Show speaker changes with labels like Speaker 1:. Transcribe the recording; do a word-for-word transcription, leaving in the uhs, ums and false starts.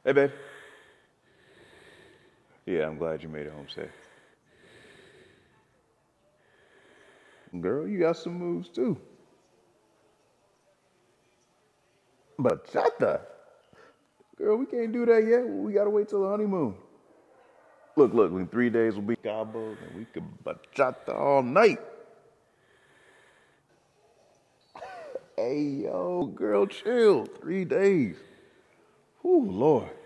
Speaker 1: Hey, babe. Yeah, I'm glad you made it home safe. Girl, you got some moves too. Bachata? Girl, we can't do that yet. We gotta wait till the honeymoon. Look, look, in three days we'll be Cabo and we can bachata all night. Hey, yo, girl, chill. Three days. Oh, Lord.